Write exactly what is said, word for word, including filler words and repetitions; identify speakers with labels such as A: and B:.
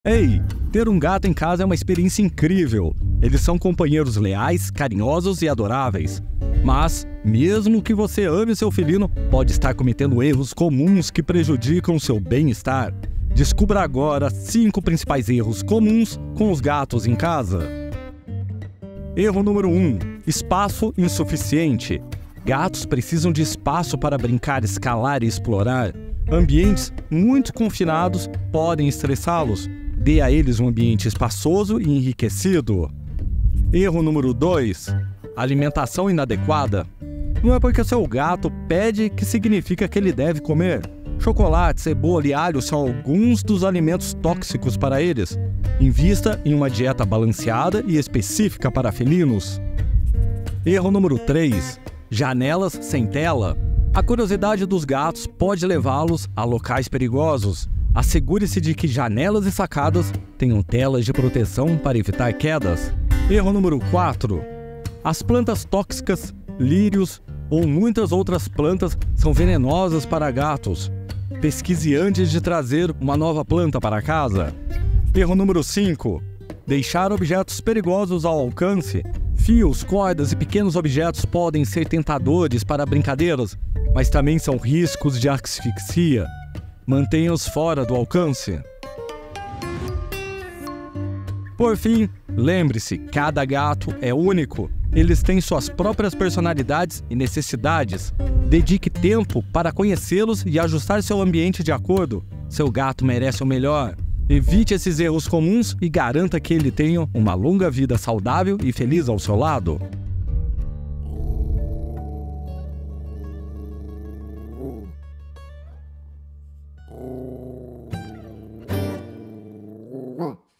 A: Ei, ter um gato em casa é uma experiência incrível. Eles são companheiros leais, carinhosos e adoráveis. Mas, mesmo que você ame seu felino, pode estar cometendo erros comuns que prejudicam seu bem-estar. Descubra agora cinco principais erros comuns com os gatos em casa. Erro número um. Espaço insuficiente. Gatos precisam de espaço para brincar, escalar e explorar. Ambientes muito confinados podem estressá-los. Dê a eles um ambiente espaçoso e enriquecido. Erro número dois. Alimentação inadequada. Não é porque seu gato pede que significa que ele deve comer. Chocolate, cebola e alho são alguns dos alimentos tóxicos para eles. Invista em uma dieta balanceada e específica para felinos. Erro número três. Janelas sem tela. A curiosidade dos gatos pode levá-los a locais perigosos. Assegure-se de que janelas e sacadas tenham telas de proteção para evitar quedas. Erro número quatro. As plantas tóxicas, lírios ou muitas outras plantas são venenosas para gatos. Pesquise antes de trazer uma nova planta para casa. Erro número cinco. Deixar objetos perigosos ao alcance. Fios, cordas e pequenos objetos podem ser tentadores para brincadeiras, mas também são riscos de asfixia. Mantenha-os fora do alcance. Por fim, lembre-se, cada gato é único. Eles têm suas próprias personalidades e necessidades. Dedique tempo para conhecê-los e ajustar seu ambiente de acordo. Seu gato merece o melhor. Evite esses erros comuns e garanta que ele tenha uma longa vida saudável e feliz ao seu lado.
B: Oh.